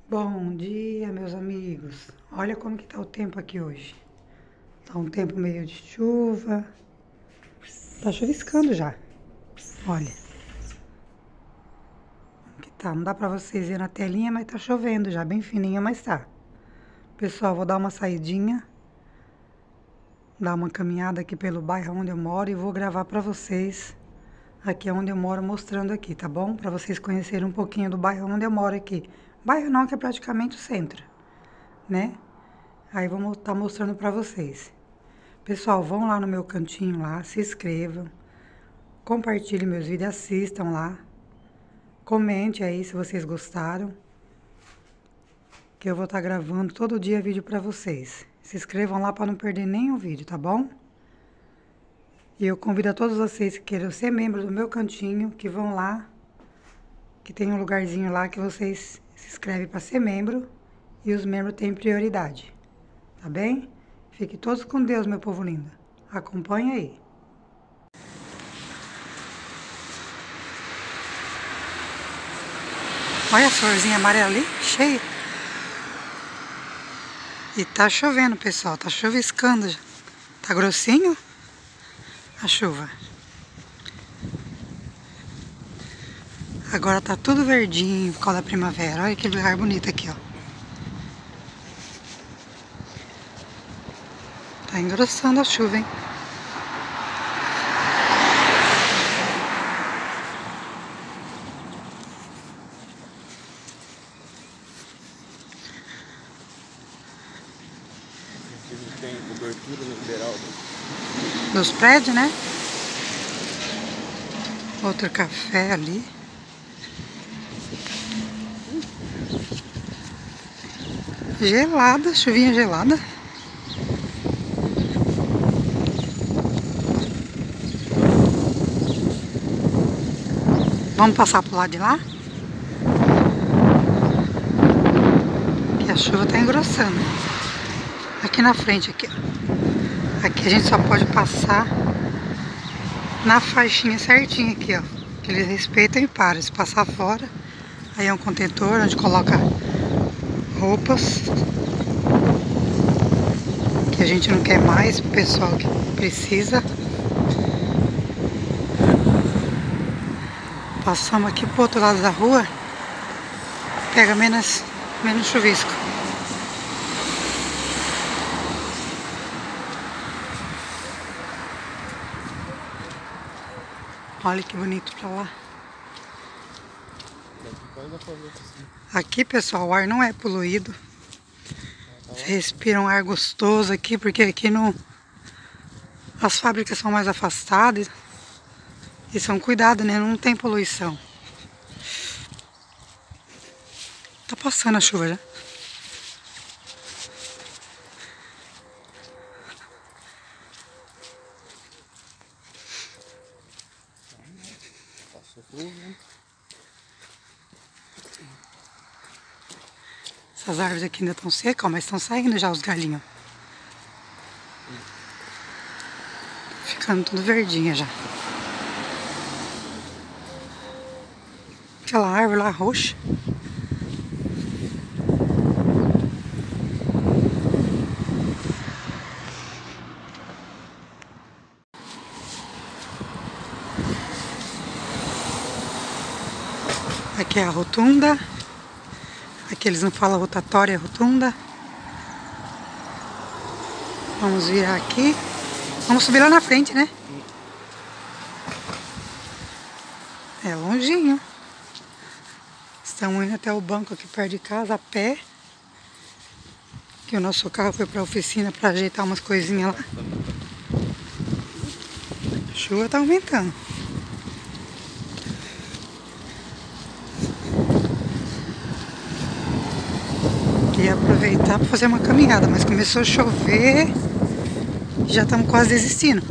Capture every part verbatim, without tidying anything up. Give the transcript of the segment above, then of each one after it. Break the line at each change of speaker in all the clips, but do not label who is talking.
Bom dia, meus amigos. Olha como que tá o tempo aqui hoje. Tá um tempo meio de chuva. Tá chuviscando já. Olha. Que tá, não dá pra vocês verem na telinha, mas tá chovendo já, bem fininho, mas tá. Pessoal, vou dar uma saidinha, dar uma caminhada aqui pelo bairro onde eu moro e vou gravar pra vocês aqui onde eu moro, mostrando aqui, tá bom? Pra vocês conhecerem um pouquinho do bairro onde eu moro aqui. Bairro não, que é praticamente o centro, né? Aí vou estar mostrando pra vocês. Pessoal, vão lá no meu cantinho lá, se inscrevam, compartilhem meus vídeos, assistam lá, comente aí se vocês gostaram, que eu vou estar gravando todo dia vídeo pra vocês. Se inscrevam lá para não perder nenhum vídeo, tá bom? E eu convido a todos vocês que queiram ser membros do meu cantinho, que vão lá, que tem um lugarzinho lá que vocês se inscrevem para ser membro e os membros têm prioridade, tá bem? Fiquem todos com Deus, meu povo lindo. Acompanhe aí. Olha a florzinha amarela ali, cheia. E tá chovendo, pessoal, tá chuviscando já. Tá grossinho a chuva. Agora tá tudo verdinho por causa da primavera. Olha que lugar bonito aqui, ó. Tá engrossando a chuva, hein?
Tem cobertura no liberal
Dos prédios, né? Outro café ali. Gelada, chuvinha gelada. Vamos passar pro lado de lá? Que a chuva tá engrossando. Aqui na frente, aqui, ó. Aqui a gente só pode passar na faixinha certinha aqui, ó. Que eles respeitam e param. Se passar fora, aí é um contentor onde coloca roupas que a gente não quer mais, pro pessoal que precisa. Passamos aqui pro outro lado da rua, pega menos, menos chuvisco. Olha que bonito pra lá. Aqui, pessoal, o ar não é poluído. Você respira um ar gostoso aqui, porque aqui no... as fábricas são mais afastadas e são cuidadas, né? Não tem poluição. Tá passando a chuva já. Essas árvores aqui ainda estão secas, ó, mas estão saindo já os galinhos. Ficando tudo verdinha já. Aquela árvore lá roxa. Aqui é a rotunda. Aqui eles não falam rotatória, é rotunda. Vamos virar aqui. Vamos subir lá na frente, né? É longinho. Estamos indo até o banco aqui perto de casa a pé. Que o nosso carro foi para a oficina para ajeitar umas coisinhas lá. A chuva tá aumentando. Ia aproveitar para fazer uma caminhada, mas começou a chover e já estamos quase desistindo.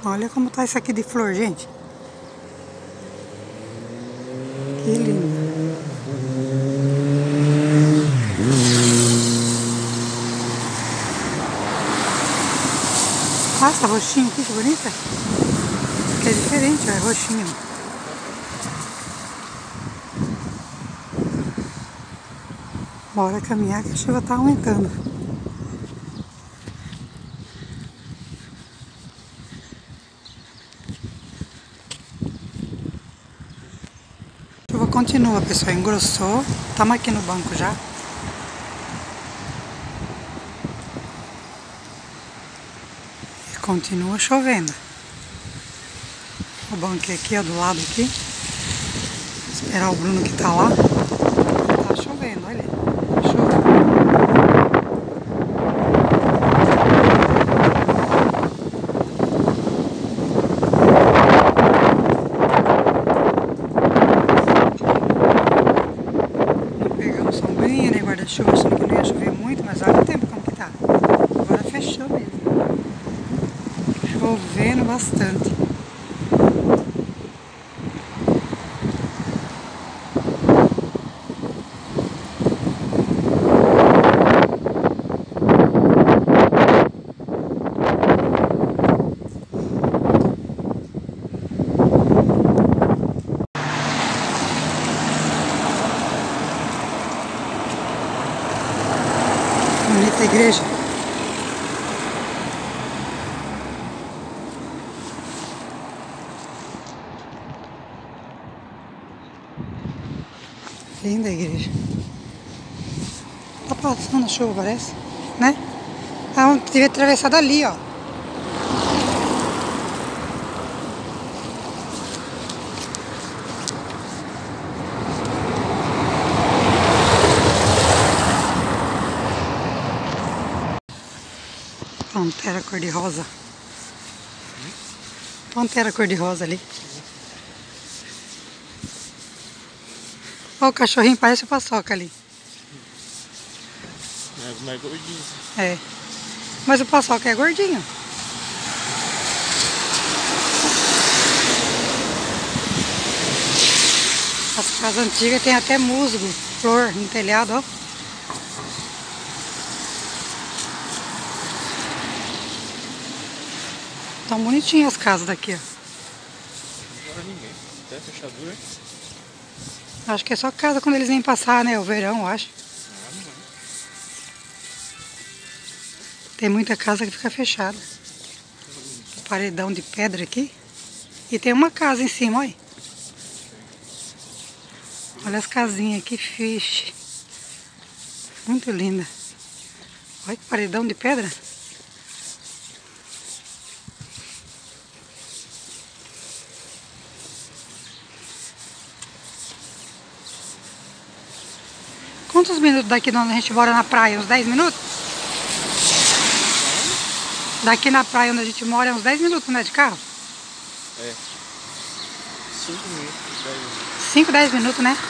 Olha como tá isso aqui de flor, gente. Que lindo. Olha essa roxinha aqui, que bonita. Que é diferente, ó, é roxinho. Bora caminhar que a chuva tá aumentando. A chuva continua, pessoal, engrossou. Estamos aqui no banco já. E continua chovendo. O banco é aqui, ó, do lado aqui. Esperar o Bruno que tá lá. Tá chovendo, olha. Chuva. Pegamos sombrinha, né? Guarda-chuva, achando que não ia chover muito, mas olha o tempo como que tá. Agora fechou mesmo. Chovendo bastante. Bonita igreja. Linda a igreja. Tá passando a chuva, parece, né? Ah, devia atravessar dali, ó. Pantera cor-de-rosa. Pantera cor-de-rosa ali. Olha o cachorrinho, parece o paçoca ali.
É mais gordinho.
É. Mas o paçoca é gordinho. As casas antigas tem até musgo, flor no telhado, ó. Tão bonitinhas as casas daqui, ó.
Agora ninguém. Até fechadura.
Acho que é só casa quando eles vêm passar, né? O verão, eu acho.
Ah, não.
Tem muita casa que fica fechada. Paredão de pedra aqui. E tem uma casa em cima, olha. Olha as casinhas aqui, fixe. Muito linda. Olha que paredão de pedra. Quantos minutos daqui de onde a gente mora na praia? Uns dez minutos? Daqui na praia onde a gente mora é uns dez minutos, né, de carro?
É. cinco minutos, dez minutos.
cinco, dez minutos, né?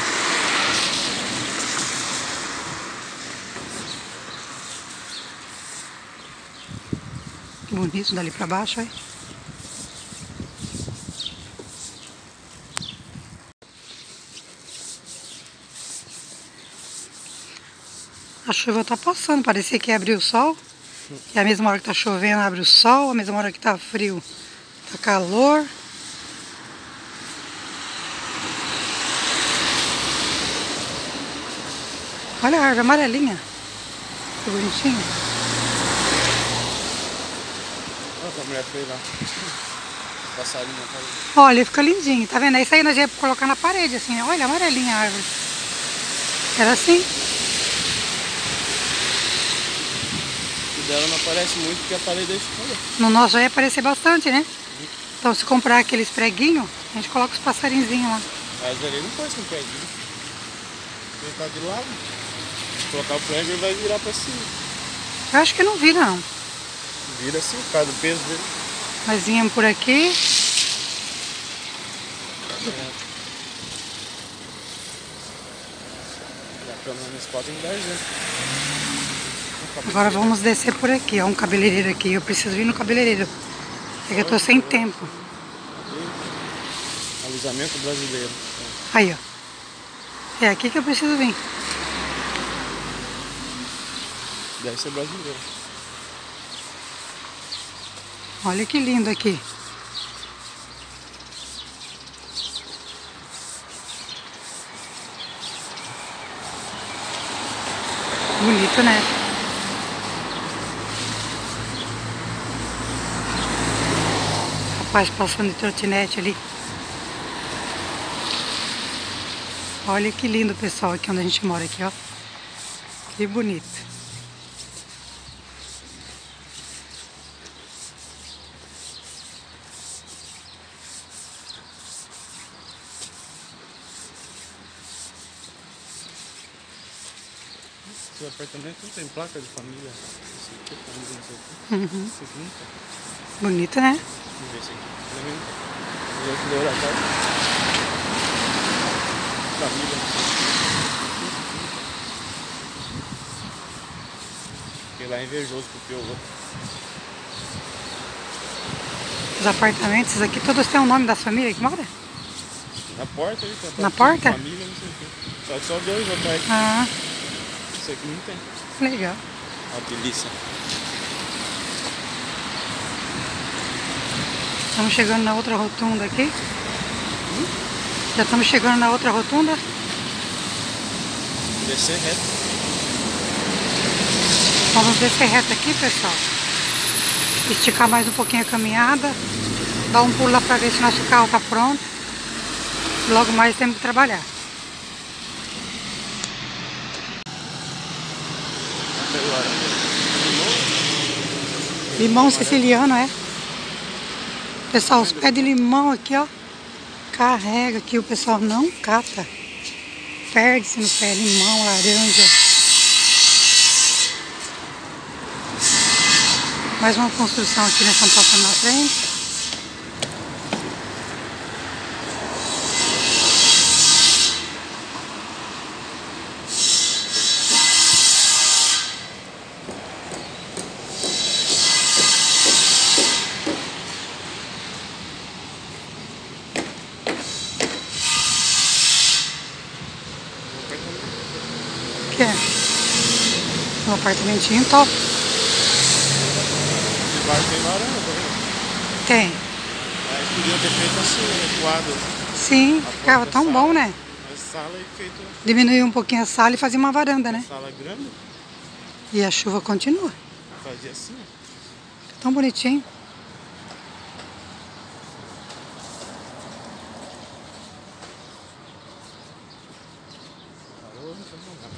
Que bonito dali pra baixo, olha. A chuva tá passando, parecia que ia abrir o sol. E a mesma hora que tá chovendo abre o sol, a mesma hora que tá frio tá calor. Olha a árvore amarelinha. Que bonitinho.
Olha o que a mulher fez lá. Passarinho na parede.
Olha, fica lindinho, tá vendo? Isso aí nós ia colocar na parede, assim. Olha, amarelinha a árvore. Era assim.
O dela não aparece muito porque a parede é escura.
No nosso ia aparecer bastante, né? Então se comprar aqueles preguinhos, a gente coloca os passarinzinhos lá.
Mas ali não faz com preguinho. Ele tá de lado. Se colocar o prego ele vai virar pra cima.
Eu acho que não vira, não.
Vira assim, por causa do peso dele.
Nós vinhamos por aqui.
É. E a câmera no spot tem dez anos.
Agora vamos descer por aqui, ó, um cabeleireiro aqui. Eu preciso vir no cabeleireiro É que eu tô sem tempo.
Alisamento brasileiro.
Aí, ó. É aqui que eu preciso vir.
Deve ser brasileiro.
Olha que lindo aqui. Bonito, né? Rapaz passando de trotinete ali. Olha que lindo, pessoal, aqui onde a gente mora aqui, ó. Que bonito.
Esse apartamento não tem placa de família. Esse aqui, família, não sei o quê.
Uhum.
Esse aqui não tem.
Bonito, né?
Vamos ver esse aqui. Também não tem. O outro deu a casa. Família, não sei o quê. Porque lá é invejoso porque o outro.
Os apartamentos aqui todos têm o nome da família que mora?
Na porta aí, tá?
Na porta?
Família, não sei o quê. Só, só dois atrás.
Ah,
Esse aqui não tem.
legal.
Ó, que delícia.
Estamos chegando na outra rotunda aqui. Já estamos chegando na outra rotunda.
Descer reto.
Vamos descer reto aqui, pessoal. Esticar mais um pouquinho a caminhada. Dar um pulo lá para ver se nosso carro está pronto. Logo mais temos que trabalhar. Limão siciliano, é? Pessoal, os pés de limão aqui, ó. Carrega aqui, o pessoal não cata. Perde-se no pé, limão, laranja. Mais uma construção aqui, nós estamos passando na frente. Que é? Um apartamentinho top.
Esse bar tem varanda também.
Tem.
Mas podia ter feito assim, quadro.
Sim, ficava tão bom, né?
Mas sala e feito.
Diminuir um pouquinho a sala e fazer uma varanda, né?
Sala grande.
E a chuva continua.
Fazia assim, ó.
Tão bonitinho.
Parou, então não dá.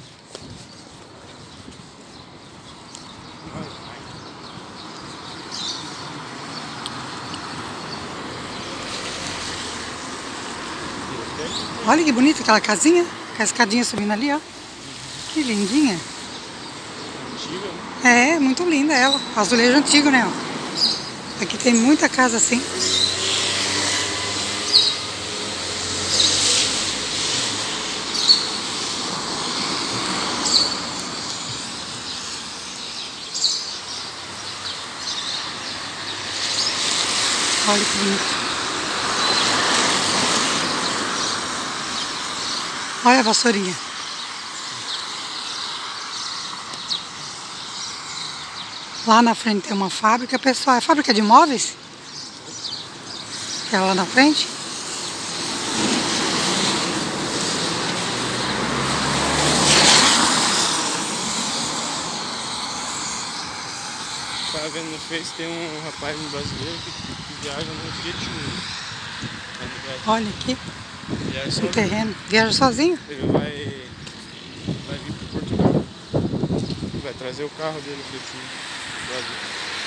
Olha que bonita aquela casinha. Com a escadinha subindo ali, ó. Que lindinha.
Antiga, né?
É, muito linda ela. Azulejo antigo, né? Ó. Aqui tem muita casa assim. Olha que bonito. Olha a vassourinha. Lá na frente tem uma fábrica, pessoal. É fábrica de móveis? Que é lá na frente.
Tava vendo no Face, tem um rapaz um brasileiro que, que viaja no Fiat Uno.
Olha aqui.
Viaja
Um
sozinho.
terreno. Viaja sozinho?
Ele vai, vai vir para Portugal. Vai trazer o carro dele, o Fiat Uno, pro Brasil.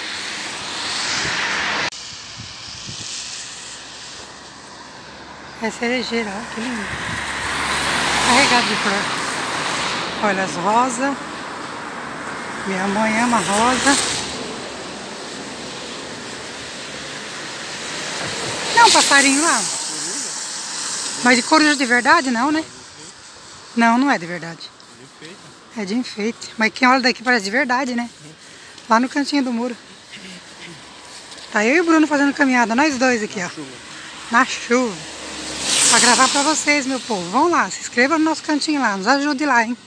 É cerejeira, olha que lindo. Carregado de flor. Olha as rosas. Minha mãe ama rosa. Não, um passarinho lá. Mas de coruja de verdade não, né? Não, não é de verdade. É de enfeite. Mas quem olha daqui parece de verdade, né? Lá no cantinho do muro. Tá eu e o Bruno fazendo caminhada, nós dois aqui,
Na
ó.
chuva.
Na chuva. Pra gravar pra vocês, meu povo. Vão lá, se inscreva no nosso cantinho lá, nos ajude lá, hein.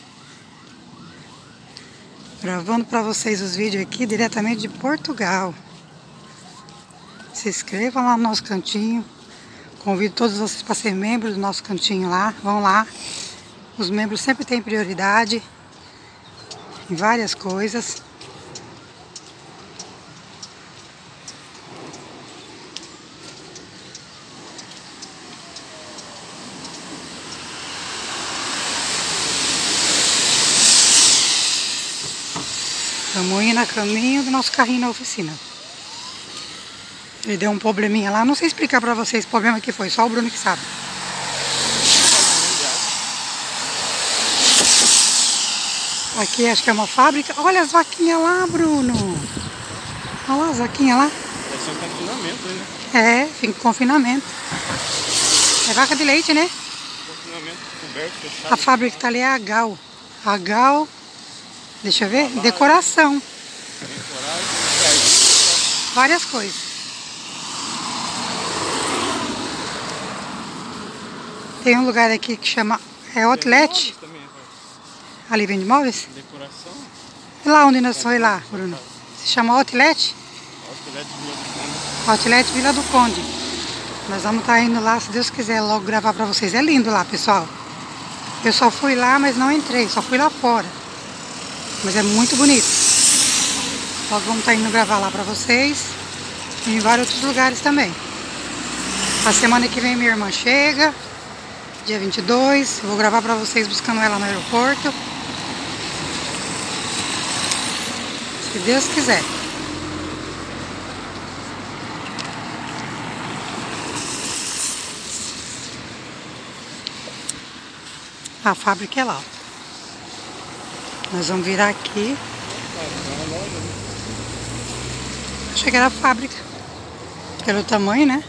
Gravando pra vocês os vídeos aqui diretamente de Portugal. Se inscrevam lá no nosso cantinho. Convido todos vocês para ser membros do nosso cantinho lá. Vão lá. Os membros sempre têm prioridade em várias coisas. Estamos indo a caminho do nosso carrinho na oficina. Ele deu um probleminha lá. Não sei explicar pra vocês o problema que foi. Só o Bruno que sabe. Aqui acho que é uma fábrica. Olha as vaquinhas lá, Bruno. Olha lá as vaquinhas lá.
Deve ser um confinamento, né?
É, fica em confinamento. É vaca de leite, né?
Confinamento coberto, fechado.
A fábrica que tá ali é a Gal. A Gal... Deixa eu ver. Decoração. Várias coisas. Tem um lugar aqui que chama... É Outlet. Ali vende móveis?
Decoração.
E lá onde nós foi lá, Bruno? Se chama Outlet?
Outlet Vila do Conde.
Outlet Vila do Conde. Nós vamos estar indo lá, se Deus quiser, logo gravar pra vocês. É lindo lá, pessoal. Eu só fui lá, mas não entrei. Só fui lá fora. Mas é muito bonito. Logo vamos estar indo gravar lá pra vocês. E em vários outros lugares também. A semana que vem minha irmã chega. Dia vinte e dois. Eu vou gravar pra vocês buscando ela no aeroporto. Se Deus quiser. A fábrica é lá, ó. Nós vamos virar aqui. Achei que era a fábrica. Pelo tamanho, né?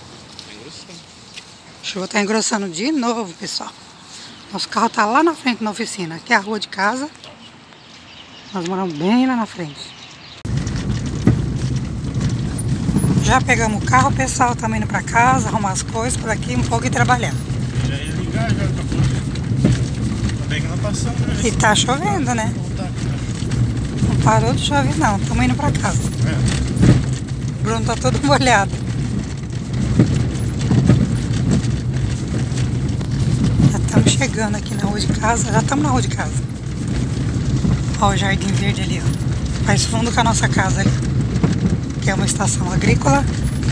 A chuva tá engrossando de novo, pessoal. Nosso carro tá lá na frente na oficina. Aqui é a rua de casa. Nós moramos bem lá na frente. Já pegamos o carro, pessoal. Estamos indo pra casa, arrumar as coisas por aqui um pouco e trabalhar.
Já ia ligar, já acabou. Tá bem que não passamos, né?
E tá chovendo, né? Não parou de chover, não. Estamos indo pra casa.
É.
O Bruno tá todo molhado. Já estamos chegando aqui na rua de casa. Já estamos na rua de casa. Olha o jardim verde ali, ó. Faz fundo com a nossa casa ali. Que é uma estação agrícola.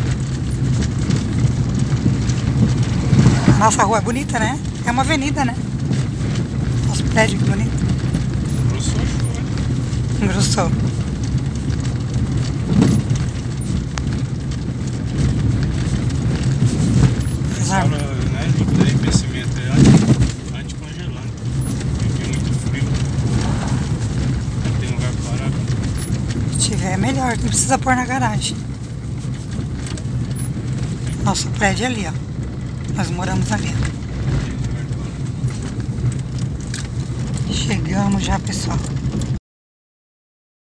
A nossa rua é bonita, né? É uma avenida, né? Nosso prédio que bonito.
Engrossou a chuva, né?
Engrossou.
Essa aula, né, líquida de aquecimento é anticongelante. Porque é muito frio. Tem lugar para parar.
Se tiver é melhor, que não precisa pôr na garagem. Nosso prédio é ali, ó. Nós moramos ali, ó. Chegamos já, pessoal.